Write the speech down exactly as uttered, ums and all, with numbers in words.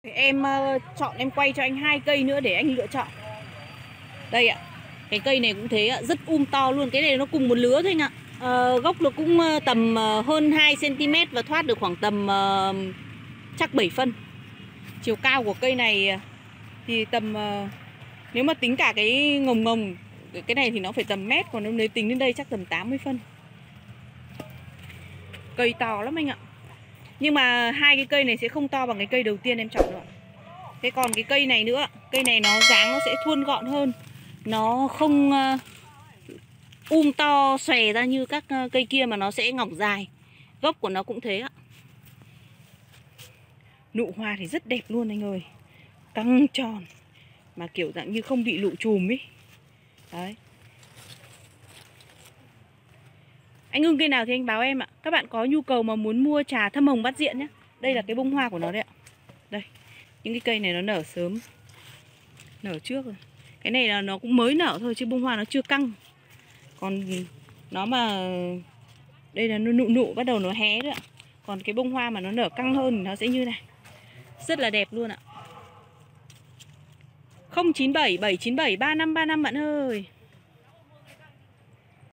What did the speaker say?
Em uh, chọn em quay cho anh hai cây nữa để anh lựa chọn. Đây ạ. Cái cây này cũng thế ạ, rất um to luôn. Cái này nó cùng một lứa thôi anh ạ. uh, Gốc nó cũng uh, tầm uh, hơn hai xăng ti mét và thoát được khoảng tầm uh, chắc bảy phân. Chiều cao của cây này uh, thì tầm uh, nếu mà tính cả cái ngồng ngồng, cái này thì nó phải tầm mét. Còn nếu tính đến đây chắc tầm tám mươi phân. Cây to lắm anh ạ. Nhưng mà hai cái cây này sẽ không to bằng cái cây đầu tiên em chọn đâu ạ. Thế còn cái cây này nữa, cây này nó dáng nó sẽ thuôn gọn hơn. Nó không uh, um to xòe ra như các uh, cây kia mà nó sẽ ngỏng dài. Gốc của nó cũng thế ạ. Nụ hoa thì rất đẹp luôn anh ơi. Căng tròn mà kiểu dạng như không bị lụ chùm ấy. Đấy. Anh ưng cây nào thì anh báo em ạ. Các bạn có nhu cầu mà muốn mua trà thâm hồng bát diện nhé. Đây là cái bông hoa của nó đấy ạ. Đây. Những cái cây này nó nở sớm, nở trước rồi. Cái này là nó cũng mới nở thôi chứ bông hoa nó chưa căng. Còn nó mà đây là nó nụ nụ bắt đầu nó hé rồi ạ. Còn cái bông hoa mà nó nở căng hơn thì nó sẽ như này. Rất là đẹp luôn ạ. Không chín bảy bảy chín bảy ba năm ba năm bạn ơi.